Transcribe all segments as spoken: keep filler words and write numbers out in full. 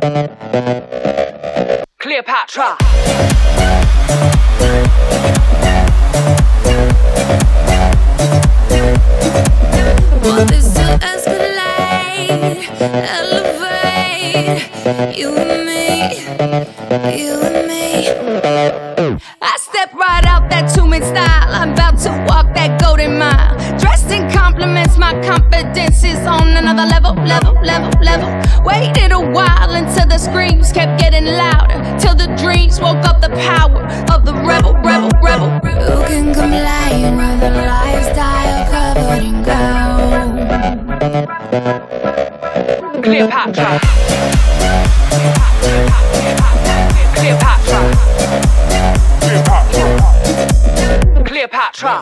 Cleopatra. Want this to escalate, elevate. You and me, you and me. I step right out that two-minute style. I'm about to walk that golden mile. Dressed in compliments, my confidence is on another level, level, level, level. Waited a while until the screams kept getting louder, till the dreams woke up the power of the rebel, rebel, rebel. Who can complain with a lifestyle covered in gold? Cleopatra. Cleopatra. Cleopatra.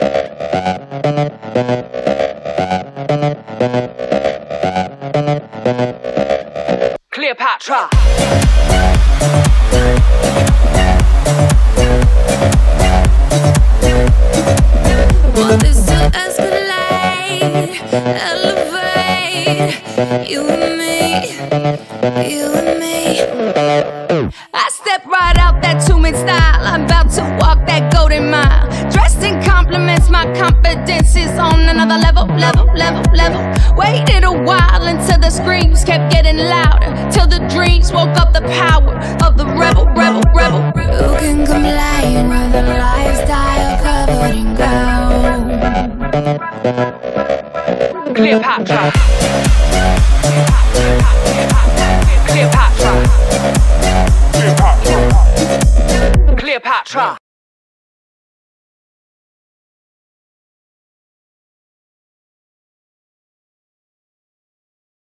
Cleopatra. Want this to escalate, elevate. You and me, you and me. I step right out that two-minute style. I'm about to walk that golden mile. Dressed in compliments, my confidence is on another level, level, level, level. Waited a while until the screams kept getting louder, till the dreams woke up the power of the rebel, rebel, rebel. Who can complain with a lifestyle covered in gold? Cleopatra. Cleopatra. Cleopatra.